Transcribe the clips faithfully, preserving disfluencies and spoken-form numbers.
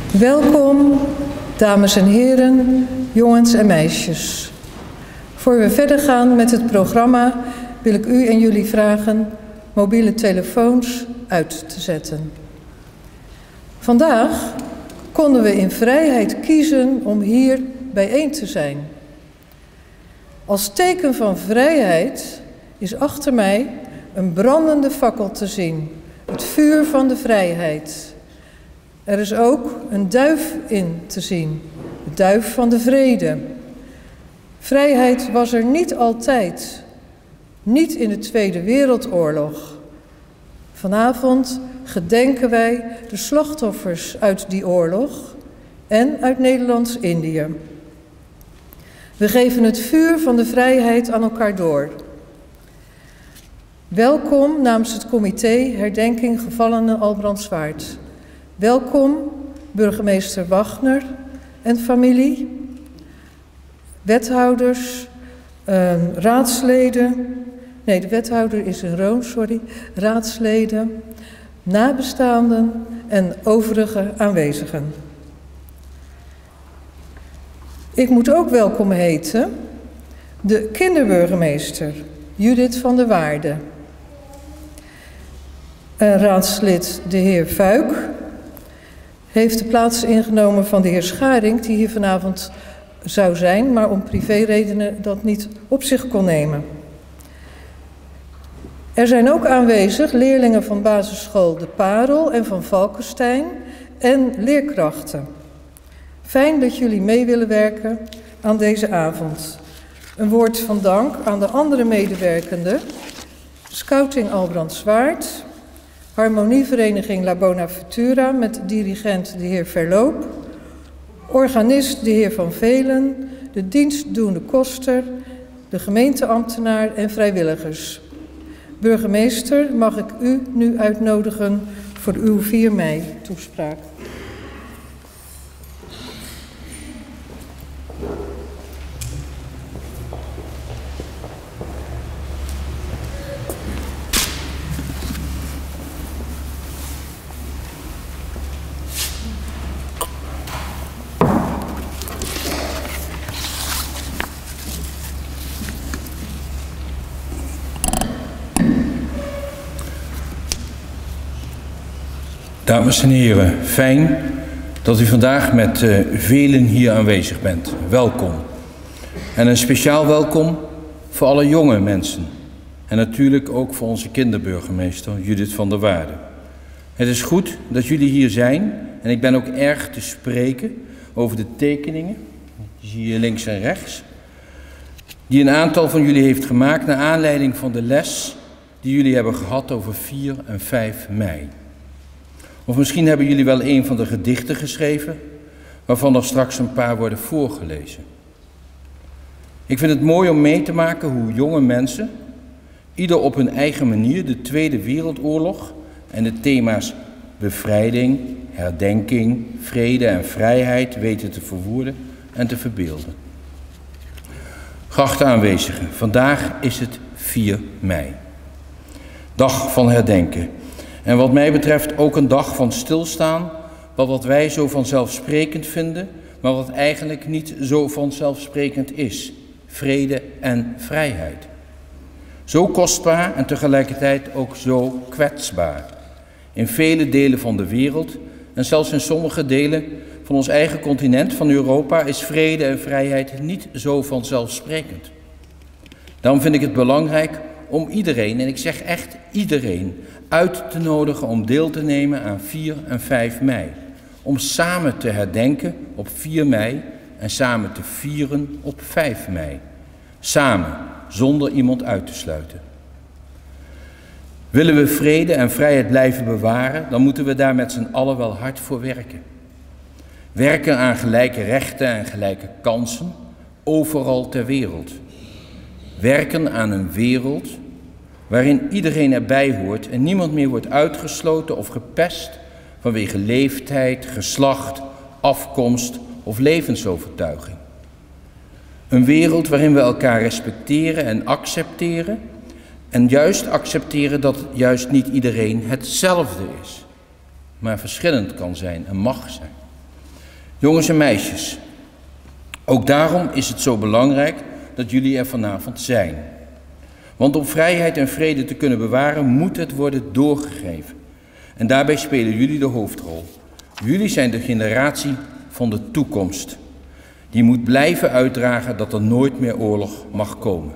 Welkom, dames en heren, jongens en meisjes. Voor we verder gaan met het programma wil ik u en jullie vragen mobiele telefoons uit te zetten. Vandaag konden we in vrijheid kiezen om hier bijeen te zijn. Als teken van vrijheid is achter mij een brandende fakkel te zien, het vuur van de vrijheid. Er is ook een duif in te zien, de duif van de vrede. Vrijheid was er niet altijd, niet in de Tweede Wereldoorlog. Vanavond gedenken wij de slachtoffers uit die oorlog en uit Nederlands-Indië. We geven het vuur van de vrijheid aan elkaar door. Welkom namens het comité Herdenking Gevallenen Albrandswaard. Welkom burgemeester Wagner en familie, wethouders, uh, raadsleden, nee de wethouder is in Roon, sorry, raadsleden, nabestaanden en overige aanwezigen. Ik moet ook welkom heten de kinderburgemeester Judith van der Waarde, en raadslid de heer Fuik heeft de plaats ingenomen van de heer Scharing, die hier vanavond zou zijn, maar om privéredenen dat niet op zich kon nemen. Er zijn ook aanwezig leerlingen van basisschool De Parel en van Valkenstein en leerkrachten. Fijn dat jullie mee willen werken aan deze avond. Een woord van dank aan de andere medewerkenden, Scouting Albrandswaard, Harmonievereniging La Bonaventura met dirigent de heer Verloop, organist de heer Van Velen, de dienstdoende koster, de gemeenteambtenaar en vrijwilligers. Burgemeester, mag ik u nu uitnodigen voor uw vier mei toespraak. Dames en heren, fijn dat u vandaag met uh, velen hier aanwezig bent. Welkom. En een speciaal welkom voor alle jonge mensen. En natuurlijk ook voor onze kinderburgemeester Judith van der Waarde. Het is goed dat jullie hier zijn en ik ben ook erg te spreken over de tekeningen, die zie je links en rechts, die een aantal van jullie heeft gemaakt naar aanleiding van de les die jullie hebben gehad over vier en vijf mei. Of misschien hebben jullie wel een van de gedichten geschreven, waarvan er straks een paar worden voorgelezen. Ik vind het mooi om mee te maken hoe jonge mensen, ieder op hun eigen manier, de Tweede Wereldoorlog en de thema's bevrijding, herdenking, vrede en vrijheid weten te verwoorden en te verbeelden. Geachte aanwezigen, vandaag is het vier mei, dag van herdenken. En wat mij betreft ook een dag van stilstaan, wat, wat wij zo vanzelfsprekend vinden, maar wat eigenlijk niet zo vanzelfsprekend is. Vrede en vrijheid. Zo kostbaar en tegelijkertijd ook zo kwetsbaar. In vele delen van de wereld en zelfs in sommige delen van ons eigen continent, van Europa, is vrede en vrijheid niet zo vanzelfsprekend. Daarom vind ik het belangrijk om iedereen, en ik zeg echt iedereen, uit te nodigen om deel te nemen aan vier en vijf mei. Om samen te herdenken op vier mei en samen te vieren op vijf mei. Samen, zonder iemand uit te sluiten. Willen we vrede en vrijheid blijven bewaren, dan moeten we daar met z'n allen wel hard voor werken. Werken aan gelijke rechten en gelijke kansen, overal ter wereld. Werken aan een wereld waarin iedereen erbij hoort en niemand meer wordt uitgesloten of gepest vanwege leeftijd, geslacht, afkomst of levensovertuiging. Een wereld waarin we elkaar respecteren en accepteren en juist accepteren dat juist niet iedereen hetzelfde is, maar verschillend kan zijn en mag zijn. Jongens en meisjes, ook daarom is het zo belangrijk dat jullie er vanavond zijn. Want om vrijheid en vrede te kunnen bewaren, moet het worden doorgegeven. En daarbij spelen jullie de hoofdrol. Jullie zijn de generatie van de toekomst. Die moet blijven uitdragen dat er nooit meer oorlog mag komen.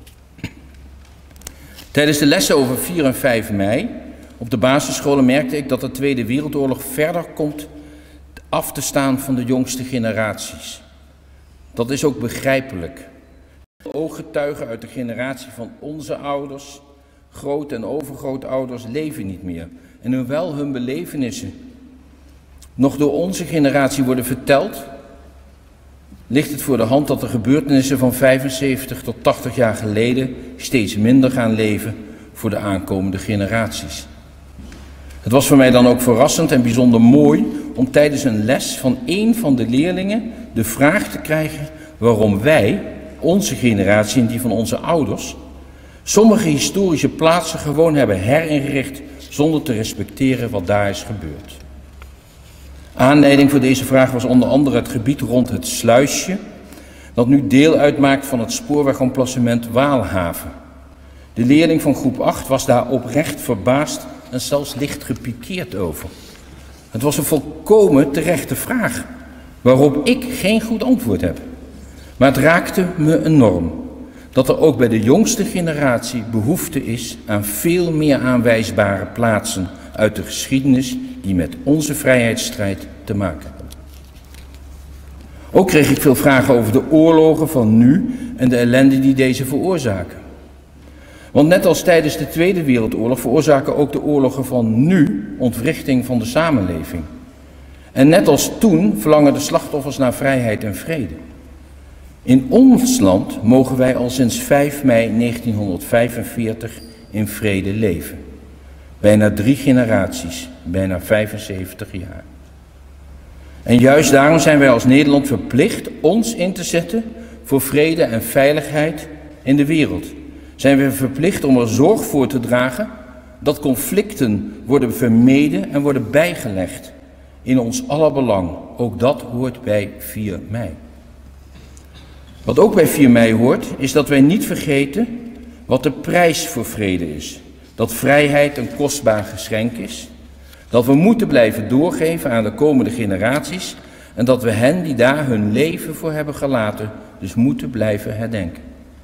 Tijdens de lessen over vier en vijf mei op de basisscholen merkte ik dat de Tweede Wereldoorlog verder komt af te staan van de jongste generaties. Dat is ook begrijpelijk. Ooggetuigen uit de generatie van onze ouders, groot- en overgrootouders leven niet meer. En hoewel hun belevenissen nog door onze generatie worden verteld, ligt het voor de hand dat de gebeurtenissen van vijfenzeventig tot tachtig jaar geleden steeds minder gaan leven voor de aankomende generaties. Het was voor mij dan ook verrassend en bijzonder mooi om tijdens een les van één van de leerlingen de vraag te krijgen waarom wij, onze generatie en die van onze ouders, sommige historische plaatsen gewoon hebben heringericht zonder te respecteren wat daar is gebeurd. Aanleiding voor deze vraag was onder andere het gebied rond het Sluisje, dat nu deel uitmaakt van het spoorwegemplacement Waalhaven. De leerling van groep acht was daar oprecht verbaasd en zelfs licht gepikeerd over. Het was een volkomen terechte vraag, waarop ik geen goed antwoord heb. Maar het raakte me enorm dat er ook bij de jongste generatie behoefte is aan veel meer aanwijsbare plaatsen uit de geschiedenis die met onze vrijheidsstrijd te maken hebben. Ook kreeg ik veel vragen over de oorlogen van nu en de ellende die deze veroorzaken. Want net als tijdens de Tweede Wereldoorlog veroorzaken ook de oorlogen van nu ontwrichting van de samenleving. En net als toen verlangen de slachtoffers naar vrijheid en vrede. In ons land mogen wij al sinds vijf mei negentienhonderdvijfenveertig in vrede leven. Bijna drie generaties, bijna vijfenzeventig jaar. En juist daarom zijn wij als Nederland verplicht ons in te zetten voor vrede en veiligheid in de wereld. Zijn we verplicht om er zorg voor te dragen dat conflicten worden vermeden en worden bijgelegd. In ons aller belang. Ook dat hoort bij vier mei. Wat ook bij vier mei hoort, is dat wij niet vergeten wat de prijs voor vrede is. Dat vrijheid een kostbaar geschenk is. Dat we moeten blijven doorgeven aan de komende generaties. En dat we hen die daar hun leven voor hebben gelaten, dus moeten blijven herdenken.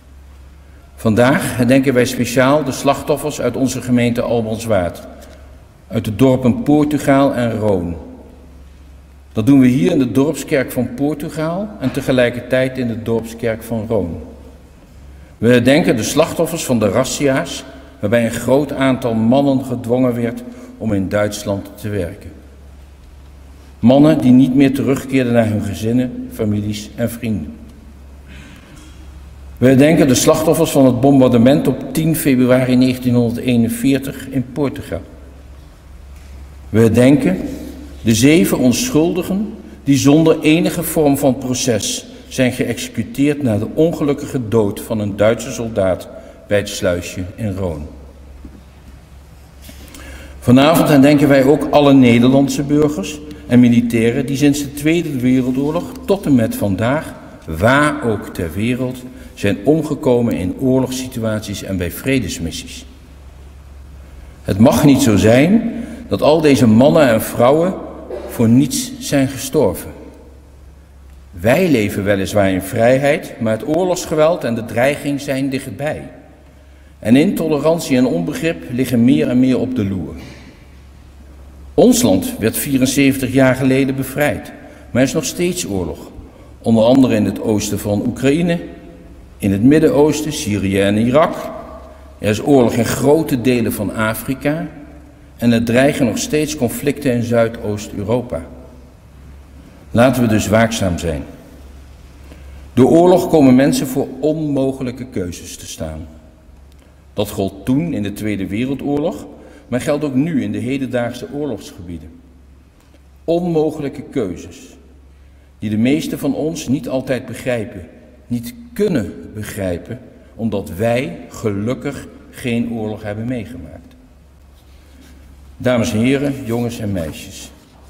Vandaag herdenken wij speciaal de slachtoffers uit onze gemeente Albrandswaard. Uit de dorpen Portugaal en Roon. Dat doen we hier in de dorpskerk van Portugaal en tegelijkertijd in de dorpskerk van Roon. We herdenken de slachtoffers van de razzia's, waarbij een groot aantal mannen gedwongen werd om in Duitsland te werken. Mannen die niet meer terugkeerden naar hun gezinnen, families en vrienden. We herdenken de slachtoffers van het bombardement op tien februari negentienhonderdeenenveertig in Portugal. We herdenken de zeven onschuldigen die zonder enige vorm van proces zijn geëxecuteerd na de ongelukkige dood van een Duitse soldaat bij het Sluisje in Roon. Vanavond herdenken wij ook alle Nederlandse burgers en militairen die sinds de Tweede Wereldoorlog tot en met vandaag, waar ook ter wereld, zijn omgekomen in oorlogssituaties en bij vredesmissies. Het mag niet zo zijn dat al deze mannen en vrouwen voor niets zijn gestorven. Wij leven weliswaar in vrijheid, maar het oorlogsgeweld en de dreiging zijn dichtbij. En intolerantie en onbegrip liggen meer en meer op de loer. Ons land werd vierenzeventig jaar geleden bevrijd, maar er is nog steeds oorlog. Onder andere in het oosten van Oekraïne, in het Midden-Oosten, Syrië en Irak. Er is oorlog in grote delen van Afrika en er dreigen nog steeds conflicten in Zuidoost-Europa. Laten we dus waakzaam zijn. Door oorlog komen mensen voor onmogelijke keuzes te staan. Dat gold toen in de Tweede Wereldoorlog, maar geldt ook nu in de hedendaagse oorlogsgebieden. Onmogelijke keuzes, die de meesten van ons niet altijd begrijpen, niet kunnen begrijpen, omdat wij gelukkig geen oorlog hebben meegemaakt. Dames en heren, jongens en meisjes.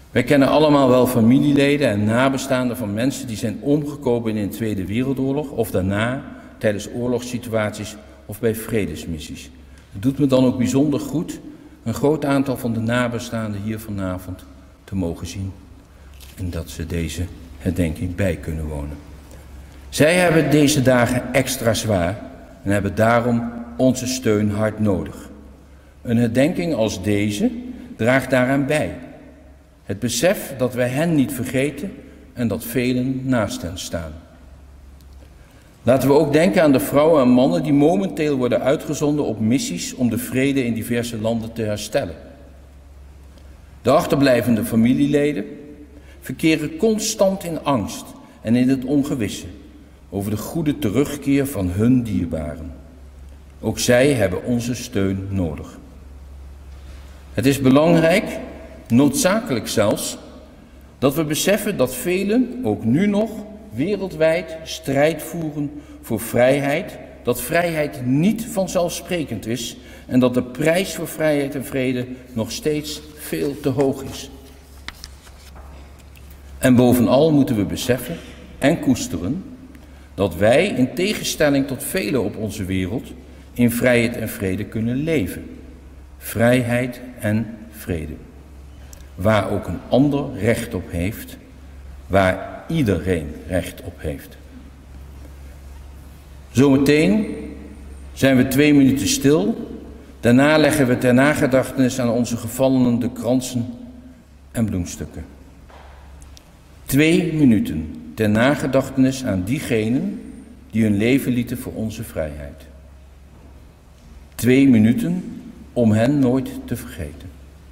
Wij kennen allemaal wel familieleden en nabestaanden van mensen die zijn omgekomen in de Tweede Wereldoorlog of daarna tijdens oorlogssituaties of bij vredesmissies. Het doet me dan ook bijzonder goed een groot aantal van de nabestaanden hier vanavond te mogen zien en dat ze deze herdenking bij kunnen wonen. Zij hebben deze dagen extra zwaar en hebben daarom onze steun hard nodig. Een herdenking als deze draagt daaraan bij. Het besef dat wij hen niet vergeten en dat velen naast hen staan. Laten we ook denken aan de vrouwen en mannen die momenteel worden uitgezonden op missies om de vrede in diverse landen te herstellen. De achterblijvende familieleden verkeren constant in angst en in het ongewisse over de goede terugkeer van hun dierbaren. Ook zij hebben onze steun nodig. Het is belangrijk, noodzakelijk zelfs, dat we beseffen dat velen ook nu nog wereldwijd strijd voeren voor vrijheid, dat vrijheid niet vanzelfsprekend is en dat de prijs voor vrijheid en vrede nog steeds veel te hoog is. En bovenal moeten we beseffen en koesteren dat wij in tegenstelling tot velen op onze wereld in vrijheid en vrede kunnen leven. Vrijheid en vrede. Waar ook een ander recht op heeft, waar iedereen recht op heeft. Zometeen zijn we twee minuten stil. Daarna leggen we ter nagedachtenis aan onze gevallenen de kransen en bloemstukken. Twee minuten ter nagedachtenis aan diegenen die hun leven lieten voor onze vrijheid. Twee minuten om hen nooit te vergeten.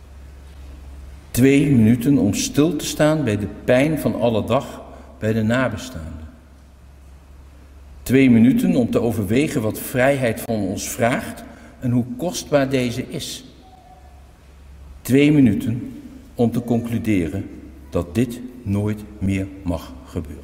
Twee minuten om stil te staan bij de pijn van alle dag bij de nabestaanden. Twee minuten om te overwegen wat vrijheid van ons vraagt en hoe kostbaar deze is. Twee minuten om te concluderen dat dit nooit meer mag gebeuren.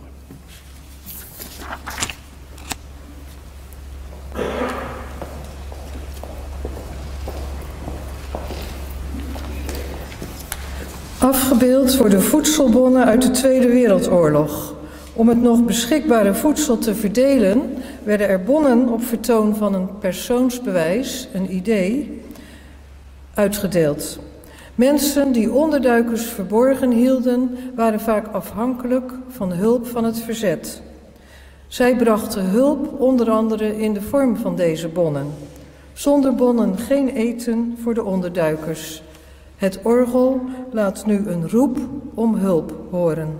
Afgebeeld worden voedselbonnen uit de Tweede Wereldoorlog. Om het nog beschikbare voedsel te verdelen, werden er bonnen op vertoon van een persoonsbewijs, een I D, uitgedeeld. Mensen die onderduikers verborgen hielden, waren vaak afhankelijk van hulp van het verzet. Zij brachten hulp onder andere in de vorm van deze bonnen. Zonder bonnen geen eten voor de onderduikers. Het orgel laat nu een roep om hulp horen.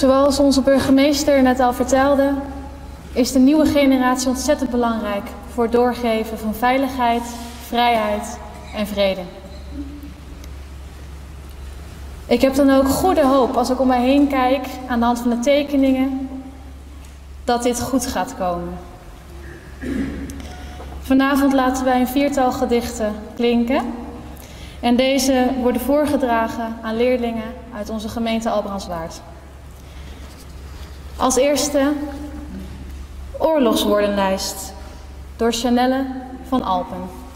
Zoals onze burgemeester net al vertelde, is de nieuwe generatie ontzettend belangrijk voor het doorgeven van veiligheid, vrijheid en vrede. Ik heb dan ook goede hoop als ik om mij heen kijk aan de hand van de tekeningen dat dit goed gaat komen. Vanavond laten wij een viertal gedichten klinken en deze worden voorgedragen aan leerlingen uit onze gemeente Albrandswaard. Als eerste Oorlogswoordenlijst door Chanelle van Alpen.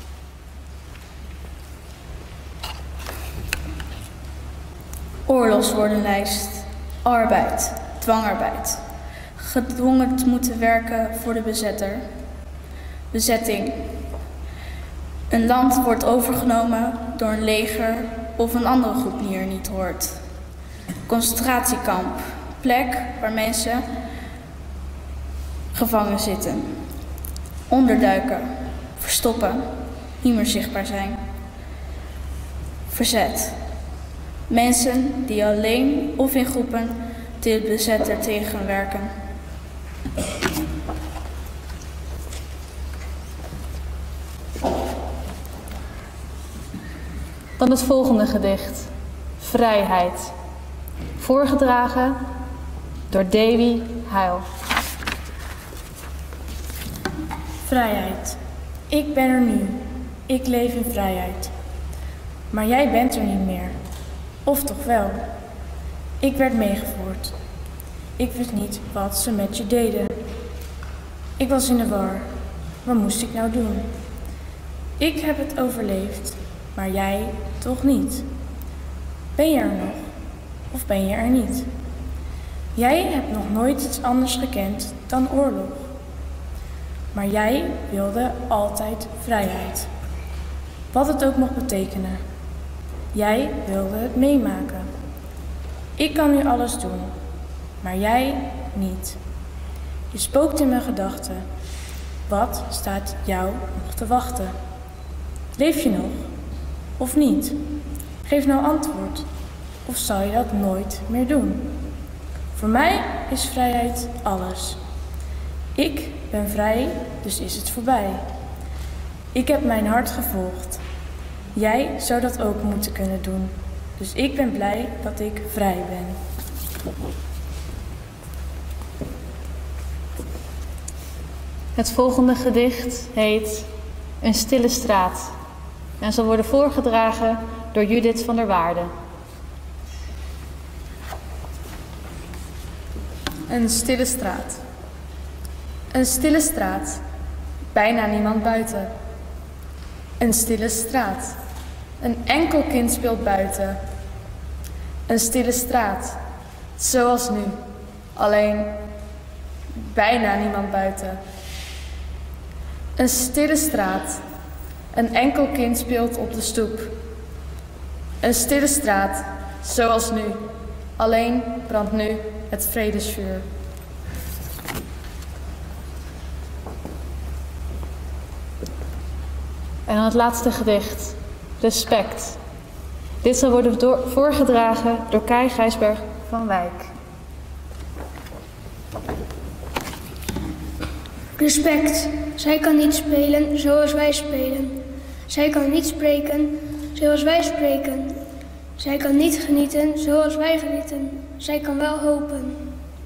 Oorlogswoordenlijst. Arbeid, dwangarbeid. Gedwongen te moeten werken voor de bezetter. Bezetting. Een land wordt overgenomen door een leger of een andere groep die er niet hoort. Concentratiekamp. Plek waar mensen gevangen zitten. Onderduiken. Verstoppen. Niet meer zichtbaar zijn. Verzet. Mensen die alleen of in groepen de bezetter tegenwerken. Dan het volgende gedicht. Vrijheid. Voorgedragen door Davy Heil. Vrijheid. Ik ben er nu. Ik leef in vrijheid. Maar jij bent er niet meer. Of toch wel? Ik werd meegevoerd. Ik wist niet wat ze met je deden. Ik was in de war. Wat moest ik nou doen? Ik heb het overleefd, maar jij toch niet. Ben je er nog? Of ben je er niet? Jij hebt nog nooit iets anders gekend dan oorlog. Maar jij wilde altijd vrijheid. Wat het ook mocht betekenen. Jij wilde het meemaken. Ik kan nu alles doen, maar jij niet. Je spookt in mijn gedachten. Wat staat jou nog te wachten? Leef je nog? Of niet? Geef nou antwoord. Of zal je dat nooit meer doen? Voor mij is vrijheid alles. Ik ben vrij, dus is het voorbij. Ik heb mijn hart gevolgd. Jij zou dat ook moeten kunnen doen. Dus ik ben blij dat ik vrij ben. Het volgende gedicht heet Een stille straat en zal worden voorgedragen door Judith van der Waarde. Een stille straat. Een stille straat. Bijna niemand buiten. Een stille straat. Een enkel kind speelt buiten. Een stille straat. Zoals nu. Alleen bijna niemand buiten. Een stille straat. Een enkel kind speelt op de stoep. Een stille straat. Zoals nu. Alleen brandt nu het vredesvuur. En dan het laatste gedicht, Respect. Dit zal worden door, voorgedragen door Kai Gijsberg van Wijk. Respect. Zij kan niet spelen zoals wij spelen. Zij kan niet spreken zoals wij spreken. Zij kan niet genieten zoals wij genieten. Zij kan wel hopen.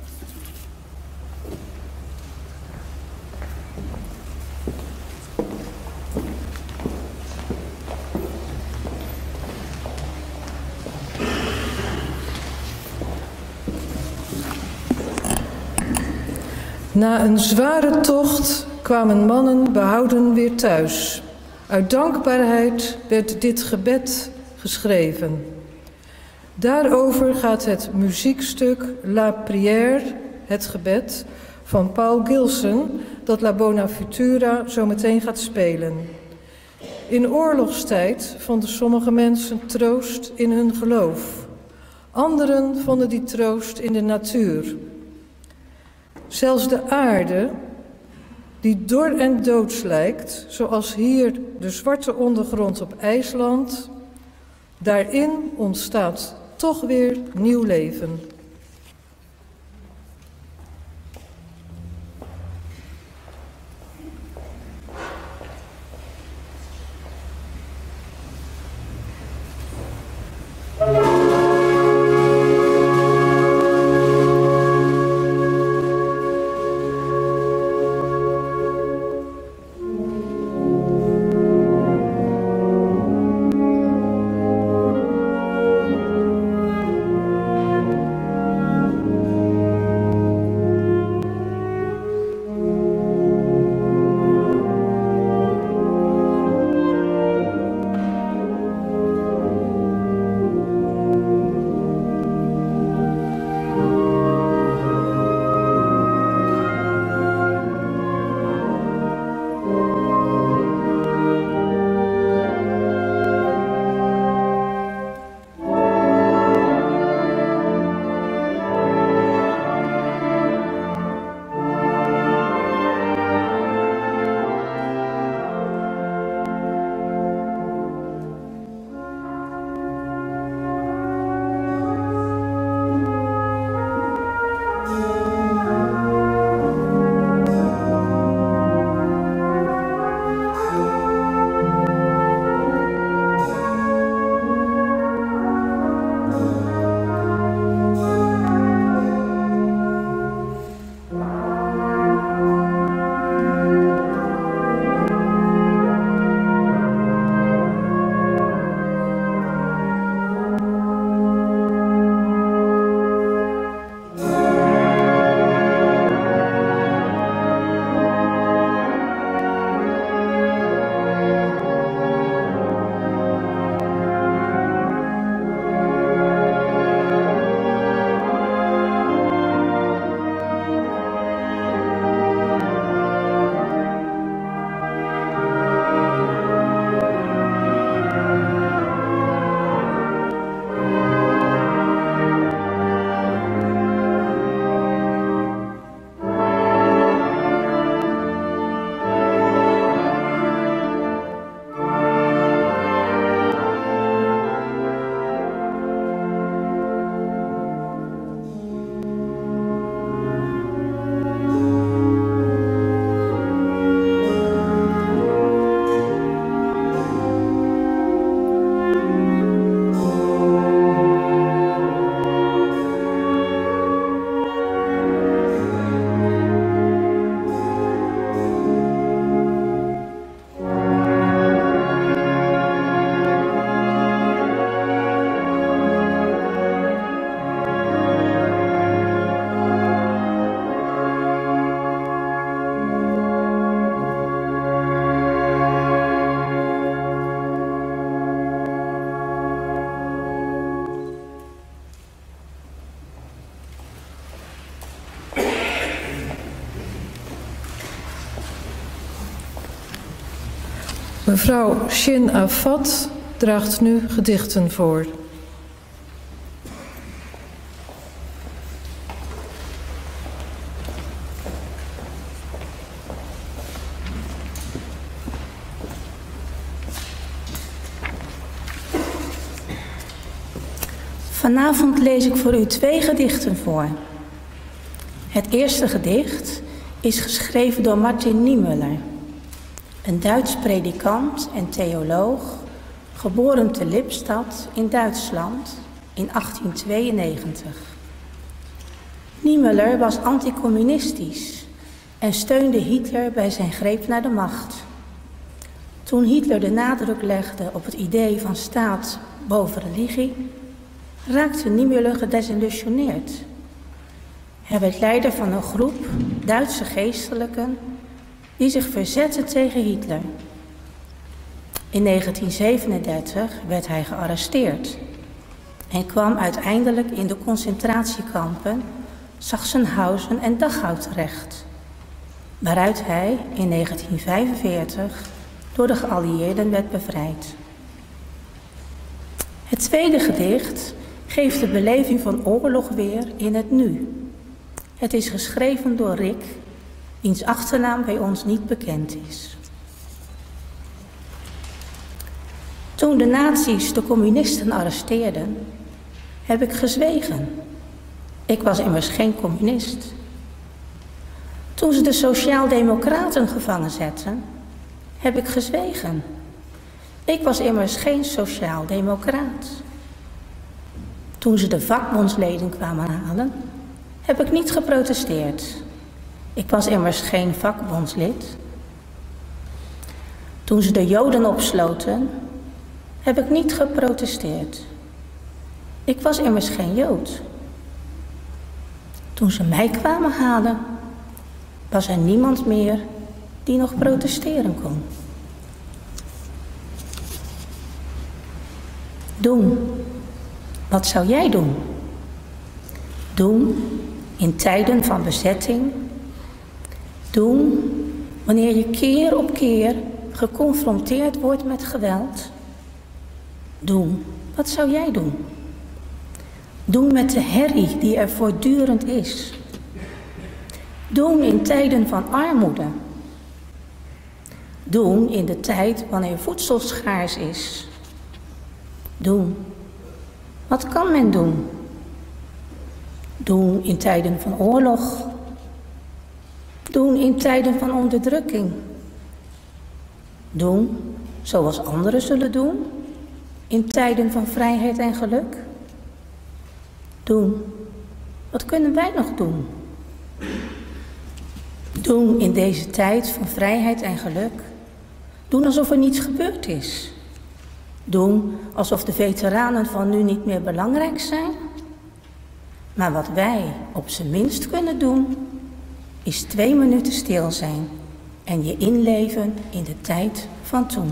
Na een zware tocht kwamen mannen behouden weer thuis. Uit dankbaarheid werd dit gebed geschreven. Daarover gaat het muziekstuk La Prière, het gebed, van Paul Gilson, dat La Bonaventura zo meteen gaat spelen. In oorlogstijd vonden sommige mensen troost in hun geloof. Anderen vonden die troost in de natuur. Zelfs de aarde, die dor en doods lijkt, zoals hier de zwarte ondergrond op IJsland, daarin ontstaat toch weer nieuw leven. Mevrouw Shin Afat draagt nu gedichten voor. Vanavond lees ik voor u twee gedichten voor. Het eerste gedicht is geschreven door Martin Niemöller, een Duits predikant en theoloog, geboren te Lippstadt in Duitsland in achttien tweeënnegentig. Niemöller was anticommunistisch en steunde Hitler bij zijn greep naar de macht. Toen Hitler de nadruk legde op het idee van staat boven religie, raakte Niemöller gedesillusioneerd. Hij werd leider van een groep Duitse geestelijken die zich verzetten tegen Hitler. In negentien zevenendertig werd hij gearresteerd en kwam uiteindelijk in de concentratiekampen Sachsenhausen en Dachau terecht, waaruit hij in negentien vijfenveertig door de geallieerden werd bevrijd. Het tweede gedicht geeft de beleving van oorlog weer in het nu. Het is geschreven door Rick, wiens achternaam bij ons niet bekend is. Toen de nazi's de communisten arresteerden, heb ik gezwegen. Ik was immers geen communist. Toen ze de sociaaldemocraten gevangen zetten, heb ik gezwegen. Ik was immers geen sociaaldemocraat. Toen ze de vakbondsleden kwamen halen, heb ik niet geprotesteerd. Ik was immers geen vakbondslid. Toen ze de Joden opsloten, heb ik niet geprotesteerd. Ik was immers geen Jood. Toen ze mij kwamen halen, was er niemand meer die nog protesteren kon. Doen. Wat zou jij doen? Doen in tijden van bezetting. Doen wanneer je keer op keer geconfronteerd wordt met geweld. Doen. Wat zou jij doen? Doen met de herrie die er voortdurend is. Doen in tijden van armoede. Doen in de tijd wanneer voedsel schaars is. Doen. Wat kan men doen? Doen in tijden van oorlog. Doen in tijden van onderdrukking. Doen zoals anderen zullen doen in tijden van vrijheid en geluk. Doen. Wat kunnen wij nog doen? Doen in deze tijd van vrijheid en geluk. Doen alsof er niets gebeurd is. Doen alsof de veteranen van nu niet meer belangrijk zijn. Maar wat wij op zijn minst kunnen doen, is twee minuten stil zijn en je inleven in de tijd van toen.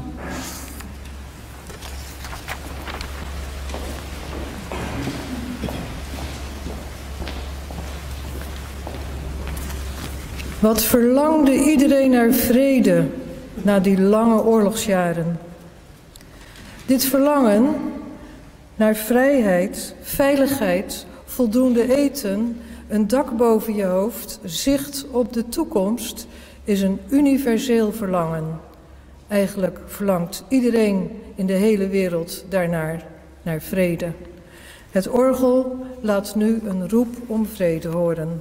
Wat verlangde iedereen naar vrede na die lange oorlogsjaren. Dit verlangen naar vrijheid, veiligheid, voldoende eten, een dak boven je hoofd, zicht op de toekomst is een universeel verlangen. Eigenlijk verlangt iedereen in de hele wereld daarnaar, naar vrede. Het orgel laat nu een roep om vrede horen.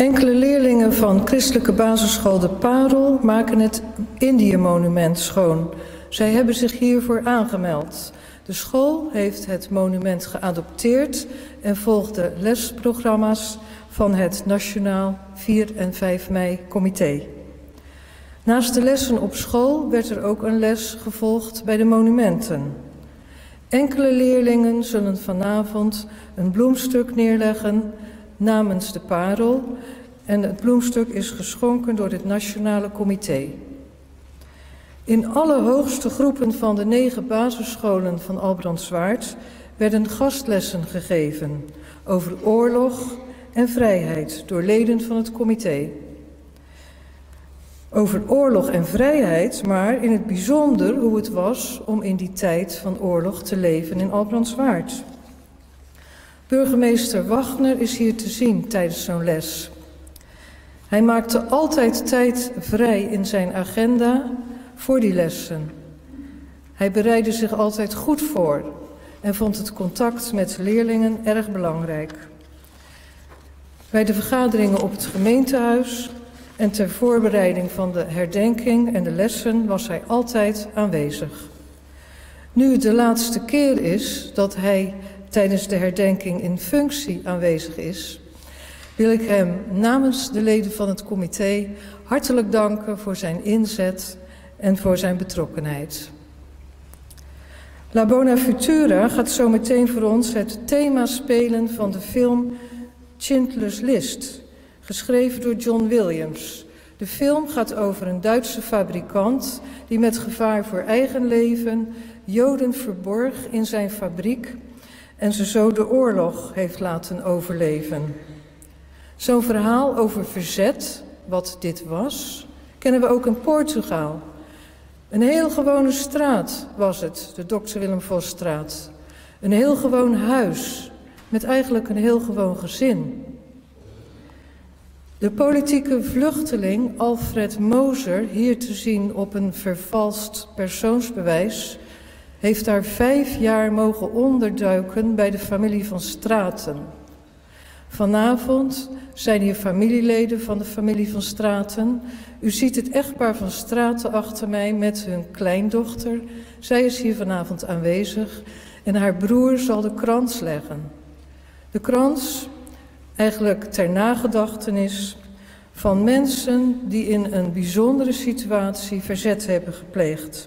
Enkele leerlingen van christelijke basisschool De Parel maken het Indië-monument schoon. Zij hebben zich hiervoor aangemeld. De school heeft het monument geadopteerd en volgt de lesprogramma's van het Nationaal vier en vijf mei Comité. Naast de lessen op school werd er ook een les gevolgd bij de monumenten. Enkele leerlingen zullen vanavond een bloemstuk neerleggen namens De Parel en het bloemstuk is geschonken door het Nationale Comité. In alle hoogste groepen van de negen basisscholen van Albrandswaard werden gastlessen gegeven over oorlog en vrijheid door leden van het comité. Over oorlog en vrijheid, maar in het bijzonder hoe het was om in die tijd van oorlog te leven in Albrandswaard. Burgemeester Wagner is hier te zien tijdens zo'n les. Hij maakte altijd tijd vrij in zijn agenda voor die lessen. Hij bereidde zich altijd goed voor en vond het contact met leerlingen erg belangrijk. Bij de vergaderingen op het gemeentehuis en ter voorbereiding van de herdenking en de lessen was hij altijd aanwezig. Nu het de laatste keer is dat hij tijdens de herdenking in functie aanwezig is, wil ik hem namens de leden van het comité hartelijk danken voor zijn inzet en voor zijn betrokkenheid. La Bona Futura gaat zo meteen voor ons het thema spelen van de film Schindler's List, geschreven door John Williams. De film gaat over een Duitse fabrikant die met gevaar voor eigen leven Joden verborg in zijn fabriek en ze zo de oorlog heeft laten overleven. Zo'n verhaal over verzet, wat dit was, kennen we ook in Portugal. Een heel gewone straat was het, de dokter Willem Vosstraat. Een heel gewoon huis, met eigenlijk een heel gewoon gezin. De politieke vluchteling Alfred Moser, hier te zien op een vervalst persoonsbewijs, heeft daar vijf jaar mogen onderduiken bij de familie van Straten. Vanavond zijn hier familieleden van de familie van Straten. U ziet het echtpaar van Straten achter mij met hun kleindochter. Zij is hier vanavond aanwezig en haar broer zal de krans leggen. De krans, eigenlijk ter nagedachtenis van mensen die in een bijzondere situatie verzet hebben gepleegd.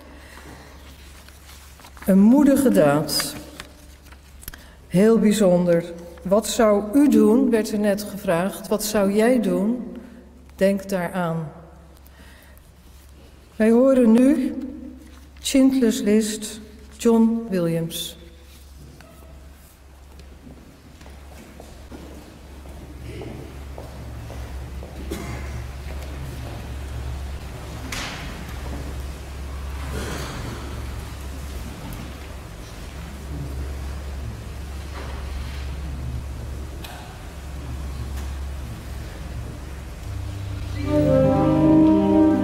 Een moedige daad. Heel bijzonder. Wat zou u doen, werd er net gevraagd. Wat zou jij doen? Denk daaraan. Wij horen nu Schindler's List, John Williams.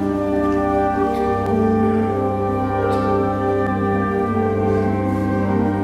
Thank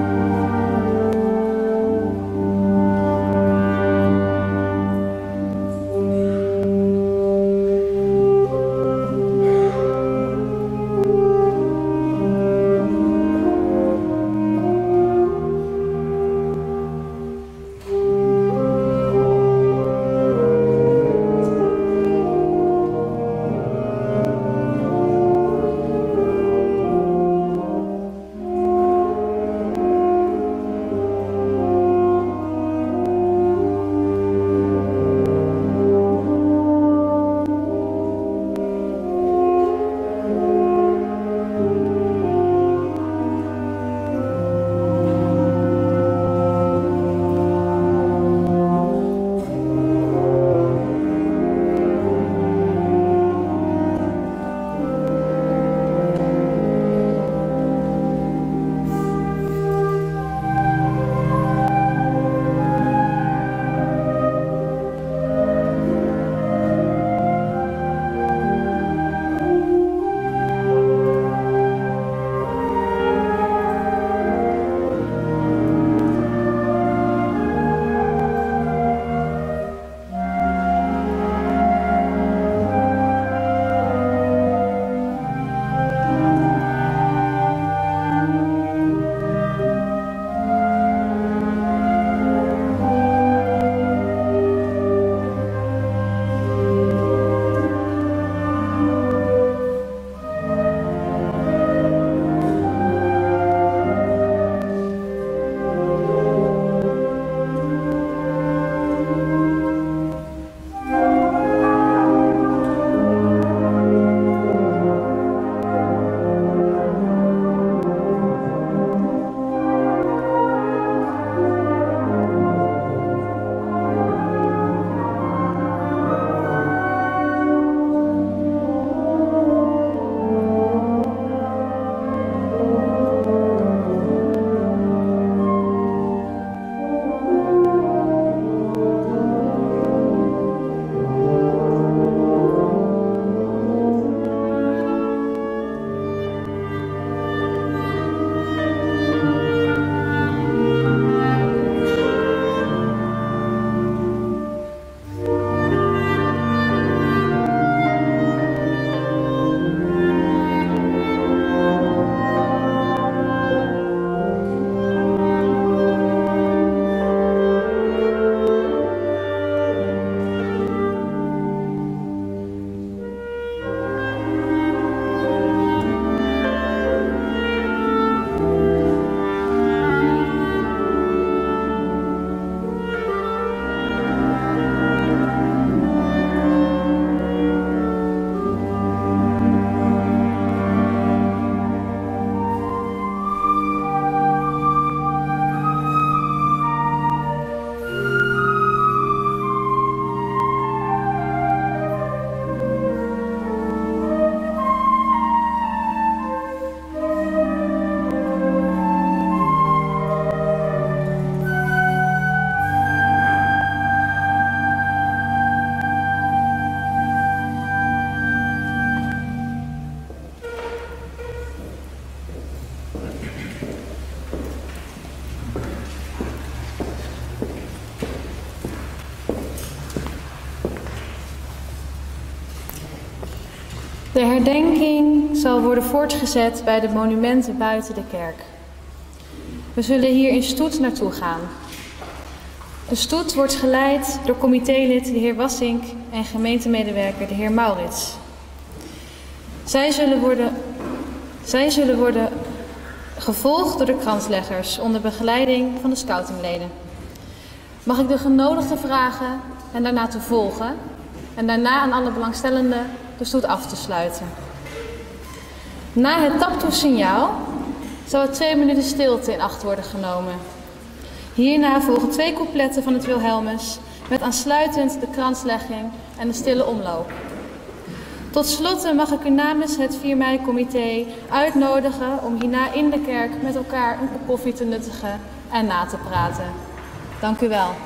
De herdenking zal worden voortgezet bij de monumenten buiten de kerk. We zullen hier in stoet naartoe gaan. De stoet wordt geleid door comitélid de heer Wassink en gemeentemedewerker de heer Maurits. Zij zullen worden, zij zullen worden gevolgd door de kransleggers onder begeleiding van de scoutingleden. Mag ik de genodigden vragen hen daarna te volgen en daarna aan alle belangstellenden de stoet af te sluiten. Na het taptoesignaal zal er twee minuten stilte in acht worden genomen. Hierna volgen twee coupletten van het Wilhelmus met aansluitend de kranslegging en de stille omloop. Tot slot mag ik u namens het vier mei-comité uitnodigen om hierna in de kerk met elkaar een kop koffie te nuttigen en na te praten. Dank u wel.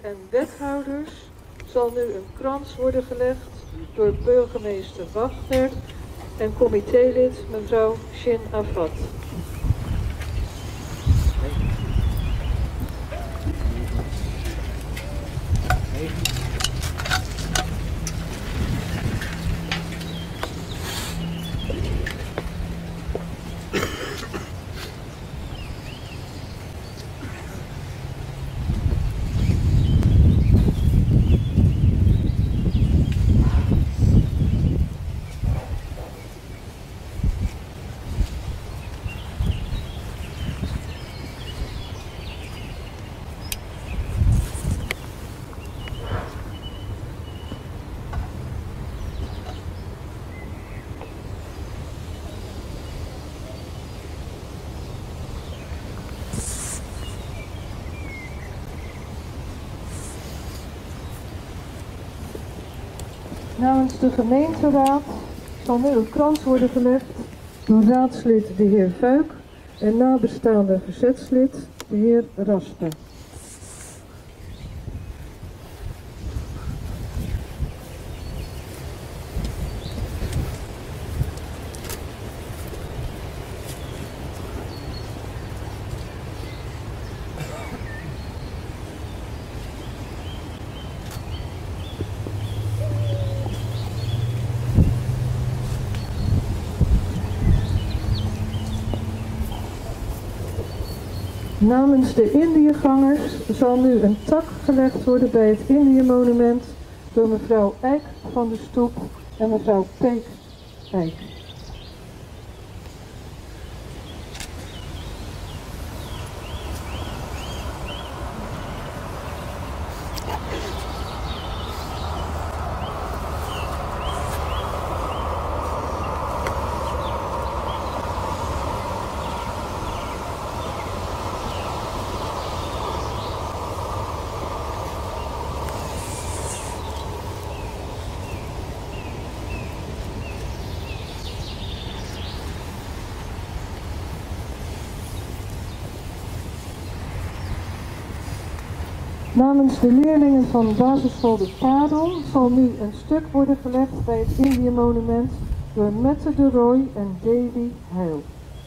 en wethouders zal nu een krans worden gelegd door burgemeester Wachter en comitélid mevrouw Shin Afat. Namens de gemeenteraad zal nu een krans worden gelegd door raadslid de heer Vuik en nabestaande verzetslid de heer Rasper. Namens de Indiëgangers zal nu een tak gelegd worden bij het Indiëmonument door mevrouw Eijk van de Stoep en mevrouw Peek Eijk. Namens de leerlingen van basisschool De Parel zal nu een stuk worden gelegd bij het Indiëmonument door Mette de Roy en Davy Heil.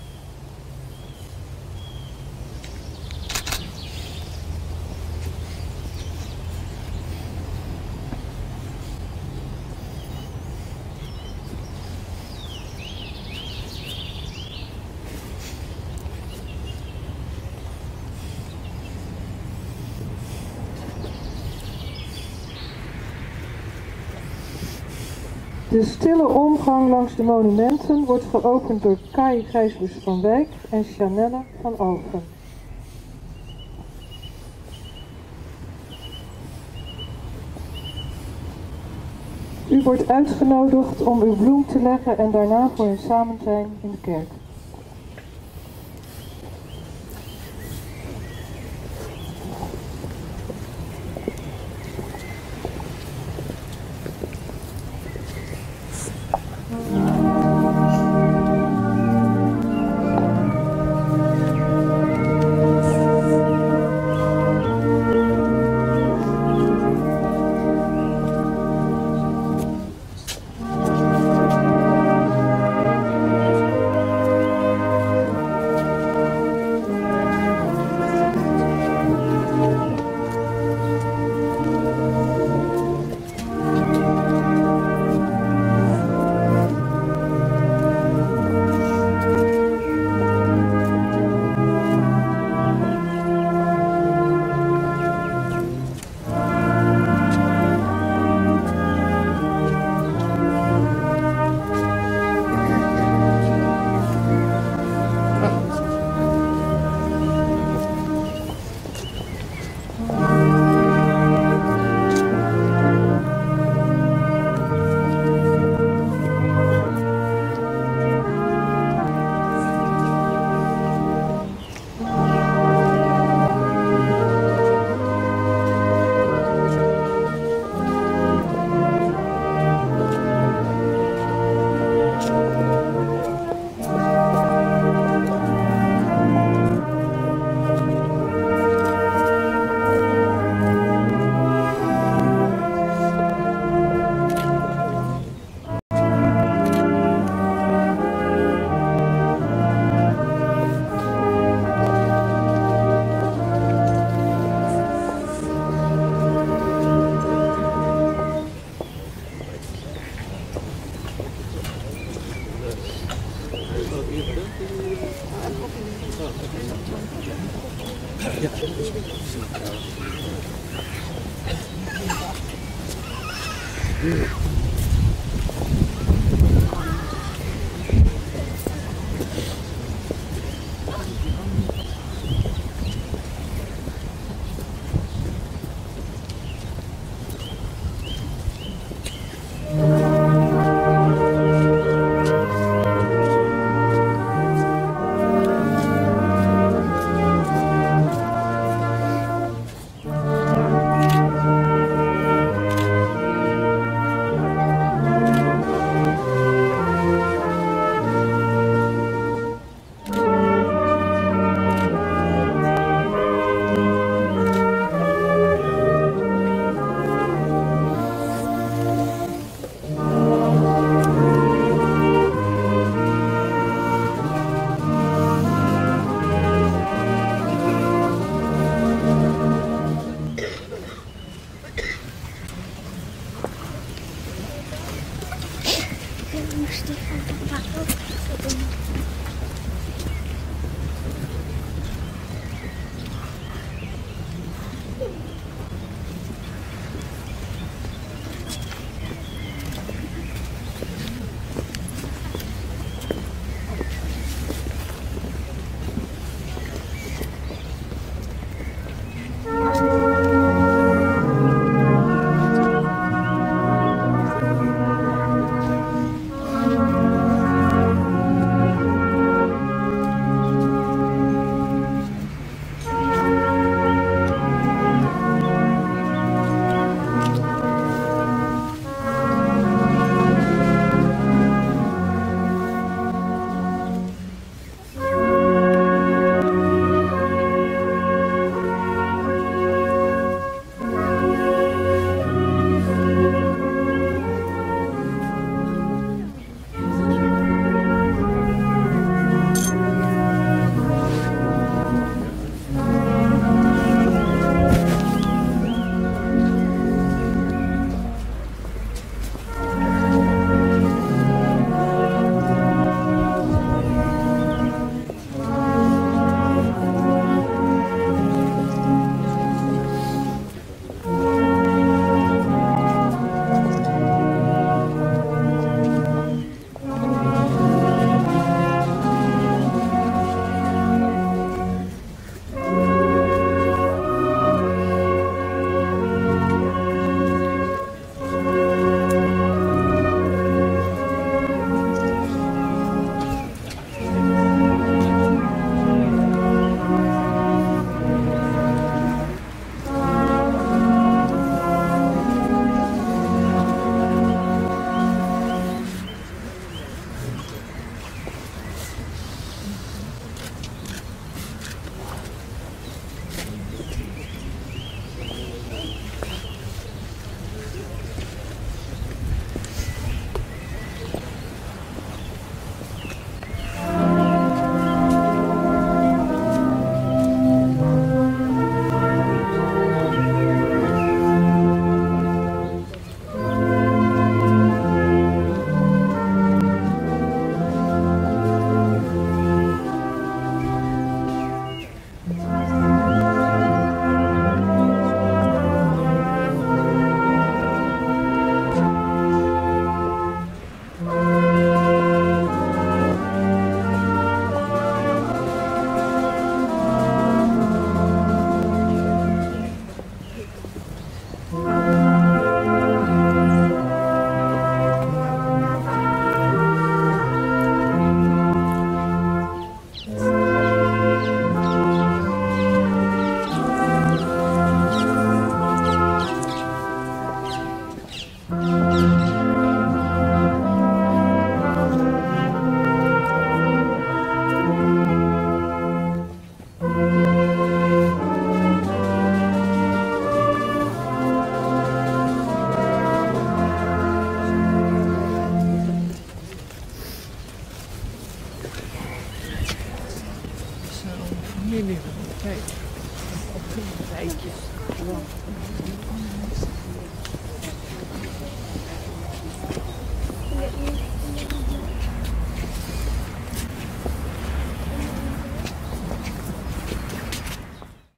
De stille omgang langs de monumenten wordt geopend door Kai Gijsbers van Wijk en Chanelle van Alphen. U wordt uitgenodigd om uw bloem te leggen en daarna voor een samenzijn in de kerk. Kijk, op een rijtje.